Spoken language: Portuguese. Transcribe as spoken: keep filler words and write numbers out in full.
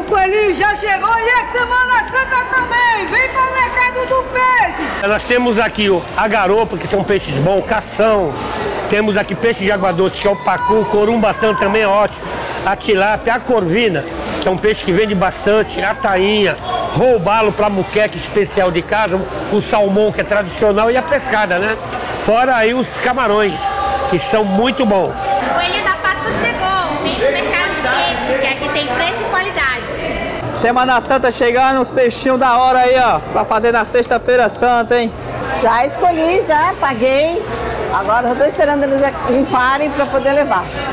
coelhinho já chegou e é Semana Santa também. Vem para o mercado do peixe. Nós temos aqui ó, a garopa, que são peixes bons, cação. Temos aqui peixe de água doce, que é o pacu, o corumbatã também é ótimo. A tilápia, a corvina, que é um peixe que vende bastante, a tainha, roubalo para muqueca especial de casa, o salmão, que é tradicional, e a pescada, né? Fora aí os camarões, que são muito bons. O coelhinho da Páscoa chegou, vem do mercado de peixe, que aqui tem preço e qualidade. Semana Santa chegando, uns peixinhos da hora aí, ó, pra fazer na sexta-feira santa, hein? Já escolhi, já paguei. Agora eu tô esperando eles limparem para poder levar.